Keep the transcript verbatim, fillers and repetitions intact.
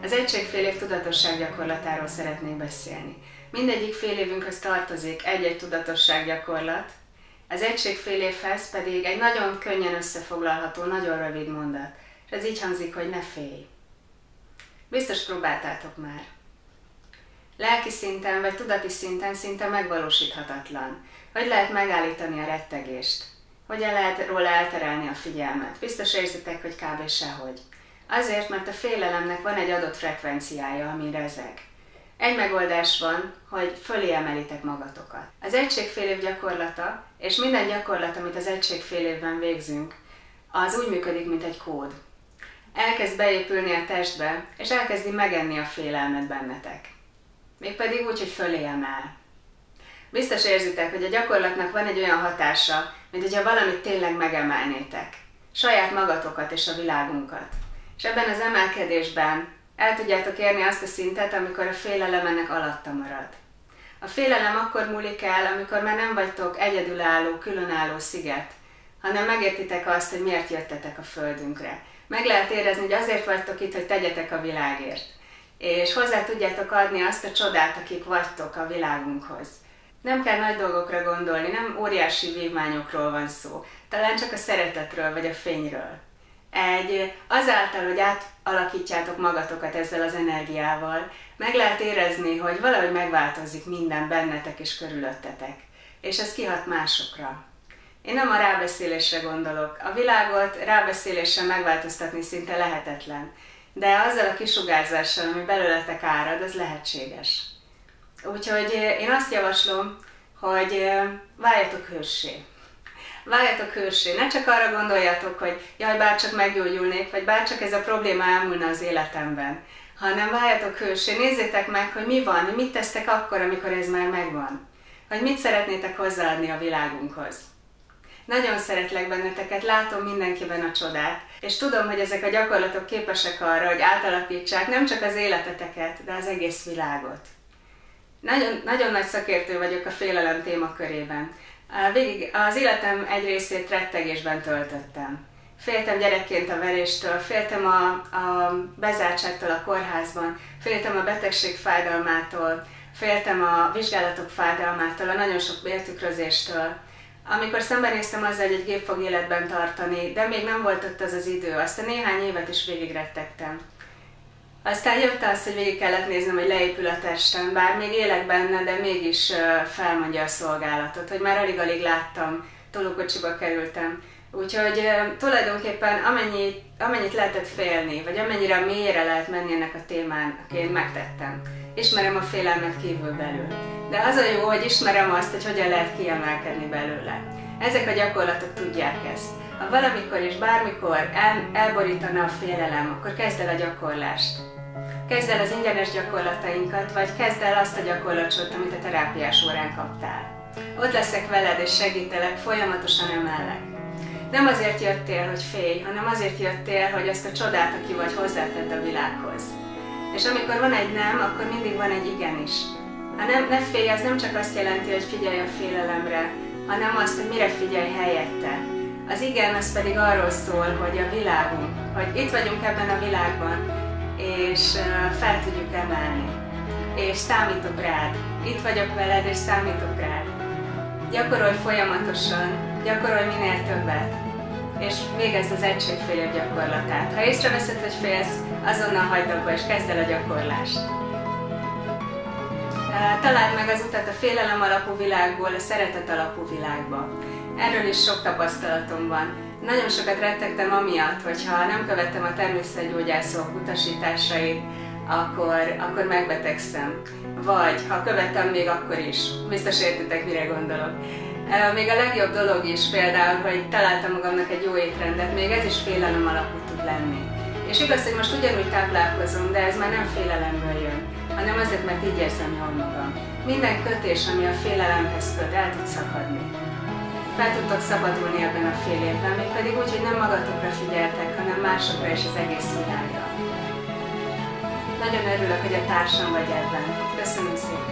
Az egységfél év tudatosság gyakorlatáról szeretnék beszélni. Mindegyik fél évünkhöz tartozik egy-egy tudatosság gyakorlat, az egységfél évhez pedig egy nagyon könnyen összefoglalható, nagyon rövid mondat. És ez így hangzik, hogy ne félj. Biztos próbáltátok már. Lelki szinten vagy tudati szinten szinte megvalósíthatatlan. Hogy lehet megállítani a rettegést? Hogyan lehet róla elterelni a figyelmet? Biztos érzitek, hogy kb. Sehogy. Azért, mert a félelemnek van egy adott frekvenciája, ami rezeg. Egy megoldás van, hogy fölé emelitek magatokat. Az egységfél év gyakorlata, és minden gyakorlat, amit az egységfél évben végzünk, az úgy működik, mint egy kód. Elkezd beépülni a testbe, és elkezdi megenni a félelmet bennetek. Mégpedig úgy, hogy fölé emel. Biztos érzitek, hogy a gyakorlatnak van egy olyan hatása, mint hogyha valamit tényleg megemelnétek. Saját magatokat és a világunkat. És ebben az emelkedésben el tudjátok érni azt a szintet, amikor a félelem ennek alatta marad. A félelem akkor múlik el, amikor már nem vagytok egyedülálló, különálló sziget, hanem megértitek azt, hogy miért jöttetek a földünkre. Meg lehet érezni, hogy azért vagytok itt, hogy tegyetek a világért. És hozzá tudjátok adni azt a csodát, akik vagytok a világunkhoz. Nem kell nagy dolgokra gondolni, nem óriási vívmányokról van szó, talán csak a szeretetről vagy a fényről. Egy, azáltal, hogy átalakítjátok magatokat ezzel az energiával, meg lehet érezni, hogy valahogy megváltozik minden bennetek és körülöttetek. És ez kihat másokra. Én nem a rábeszélésre gondolok. A világot rábeszéléssel megváltoztatni szinte lehetetlen. De azzal a kisugárzással, ami belőletek árad, az lehetséges. Úgyhogy én azt javaslom, hogy váljatok hőssé. Váljatok hőssé. Ne csak arra gondoljatok, hogy jaj, bárcsak meggyógyulnék, vagy bárcsak ez a probléma elmúlna az életemben, hanem váljatok hőssé. Nézzétek meg, hogy mi van, mit tesztek akkor, amikor ez már megvan. Hogy mit szeretnétek hozzáadni a világunkhoz. Nagyon szeretlek benneteket, látom mindenkiben a csodát, és tudom, hogy ezek a gyakorlatok képesek arra, hogy átalakítsák nem csak az életeteket, de az egész világot. Nagyon, nagyon nagy szakértő vagyok a félelem témakörében. Végig az életem egy részét rettegésben töltöttem. Féltem gyerekként a veréstől, féltem a, a bezártságtól a kórházban, féltem a betegség fájdalmától, féltem a vizsgálatok fájdalmától, a nagyon sok béltükrözéstől. Amikor szembenéztem azzal, hogy egy gép fog életben tartani, de még nem volt ott az az idő, azt a néhány évet is végig rettegtem. Aztán jött az, hogy végig kellett néznem, hogy leépül a testem, bár még élek benne, de mégis felmondja a szolgálatot, hogy már alig-alig láttam, tolókocsiba kerültem. Úgyhogy tulajdonképpen amennyit, amennyit lehetett félni, vagy amennyire mélyre lehet menni ennek a témának, én megtettem. Ismerem a félelmet kívül belül. De az a jó, hogy ismerem azt, hogy hogyan lehet kiemelkedni belőle. Ezek a gyakorlatok tudják ezt. Ha valamikor és bármikor el, elborítana a félelem, akkor kezd el a gyakorlást. Kezd el az ingyenes gyakorlatainkat, vagy kezd el azt a gyakorlatot, amit a terápiás órán kaptál. Ott leszek veled és segítelek, folyamatosan emellek. Nem azért jöttél, hogy félj, hanem azért jöttél, hogy ezt a csodát, aki vagy, hozzátedd a világhoz. És amikor van egy nem, akkor mindig van egy igen is. A nem, ne félj, az nem csak azt jelenti, hogy figyelj a félelemre, hanem azt, hogy mire figyelj helyette. Az igen, az pedig arról szól, hogy a világunk, hogy itt vagyunk ebben a világban, és fel tudjuk emelni. És számítok rád. Itt vagyok veled, és számítok rád. Gyakorolj folyamatosan, gyakorolj minél többet, és végezd az egységfél év gyakorlatát. Ha észreveszed, hogy félsz, azonnal hagyd abba, és kezd el a gyakorlást. Találd meg az utat a félelem alapú világból a szeretet alapú világba. Erről is sok tapasztalatom van. Nagyon sokat rettegtem amiatt, hogyha nem követtem a természetgyógyászok utasításait, akkor, akkor megbetegszem. Vagy ha követem, még akkor is. Biztos értitek, mire gondolok. Még a legjobb dolog is például, hogy találtam magamnak egy jó étrendet, még ez is félelem alapú tud lenni. És igaz, hogy most ugyanúgy táplálkozom, de ez már nem félelemből jön, hanem azért, mert így érzem jól magam. Minden kötés, ami a félelemhez köt, el tud szakadni. Fel tudtok szabadulni ebben a fél évben, mégpedig úgy, hogy nem magatokra figyeltek, hanem másokra és az egész világra. Nagyon örülök, hogy a társam vagy ebben. Köszönöm szépen!